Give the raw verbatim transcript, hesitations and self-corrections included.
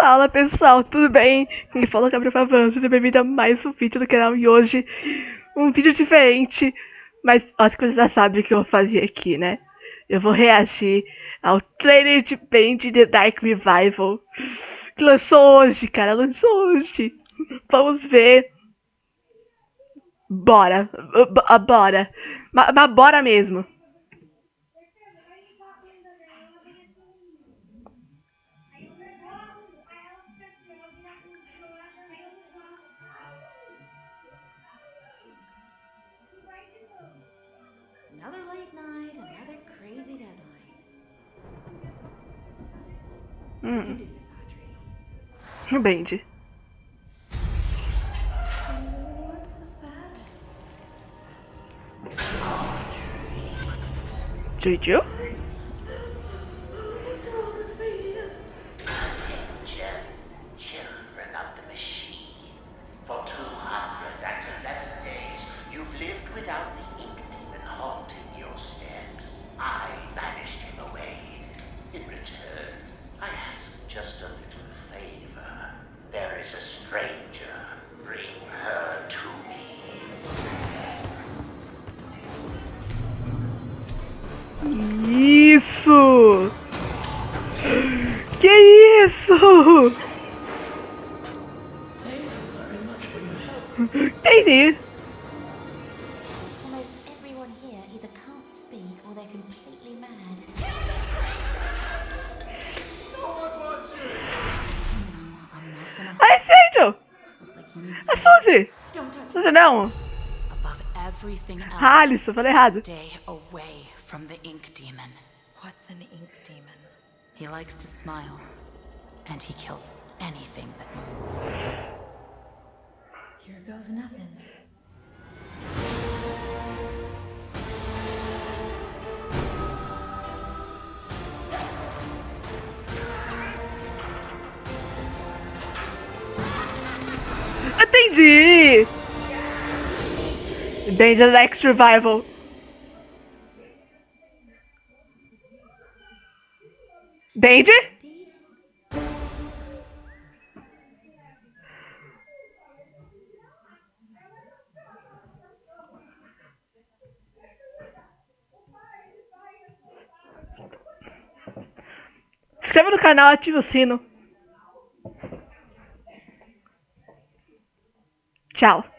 Fala pessoal, tudo bem? Quem fala é o Gabriel Pavan, seja bem-vindo a mais um vídeo do canal e hoje um vídeo diferente, mas acho que você já sabe o que eu vou fazer aqui, né? Eu vou reagir ao trailer de Bendy The Dark Revival que lançou hoje, cara, lançou hoje. Vamos ver. Bora, b bora, mas, mas bora mesmo. Another late night, another crazy deadline. Hum. You can do this, Audrey. Bendy. What was that? Vídeo? What's wrong with me? Attention, children of the machine. For two hundred eleven days, you've lived without the ink demon haunting your steps. I banished him away. In return, I ask just a little favor. There is a stranger. Bring her to me. Isso! Que isso? Entendi. Almost everyone here either can't speak or they're completely mad. Ah, esse Angel! A Suzy! Don't touch Suzy não! Above everything else, Ah, Alisson, falei errado. stay away from the ink demon. What's an ink demon? He likes to smile, and he kills anything that moves. Here goes nothing. Entendi! Bendy The Dark Revival. Bendy? Se inscreva no canal, ative o sino. Tchau.